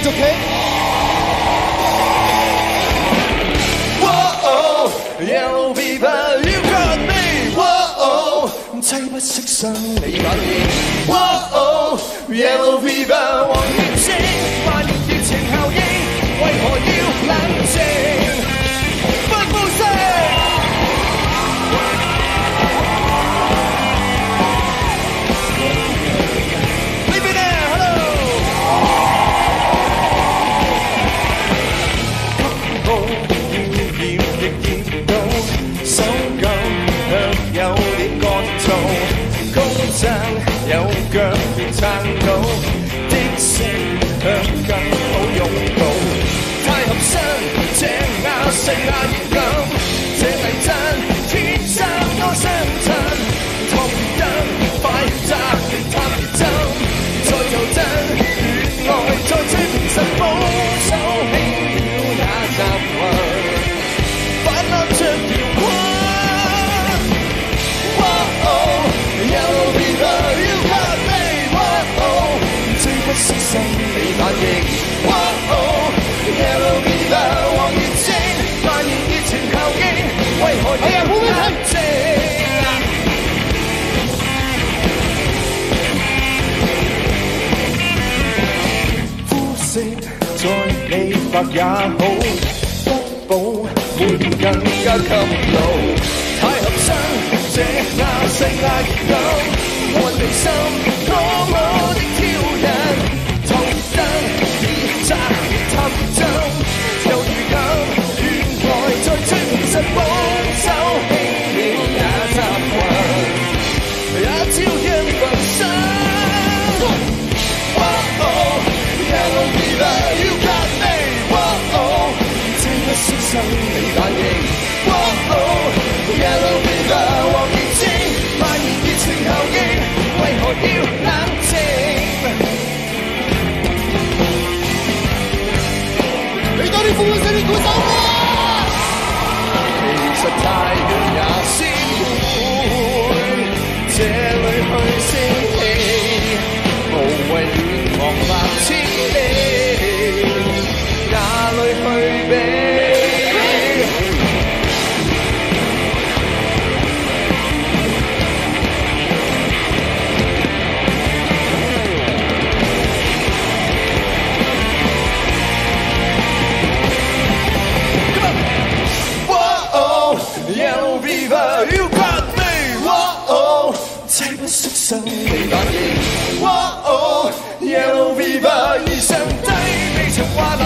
續企。Yellow fever, you got me. Whoa, 凄不識相你反應。Whoa, yellow fever， 黃熱症蔓延熱情效應，為何要冷靜？不呼吸。呢邊咧 ，hello。手感卻有點乾燥，高踭有腳便撐到，的聲卻更好擁抱。太合身，這壓勢壓熱感，這泥真天生多相襯。托熱燈，快炸探熱針，再有真戀愛，再追平實保守輕了也習慣。反立着搖滾 ，Yellow fever you got me， 追不識心理反應 ，Yellow fever 黃熱症蔓延熱情效應，為何要冷靜？膚色再美白也好。保會更加吸腦，太合身，這壓勢壓熱感，換離心多麼的挑釁，透熱燈，別扎別探熱針，猶如咁戀愛再追平實保守輕了也習慣，也照樣焚身。Yellow fever you got me， 不識生理反應 ，Yellow fever 黃熱症蔓延熱情效應，為何要冷靜？你多啲歡聲啲鼓手啊！其實太遠也先會，這裏去升起，無謂亂狂百千里，哪裏去避？Yellow fever you got me， 凄不識生理反應 ，Yellow fever 異常低，未曾話。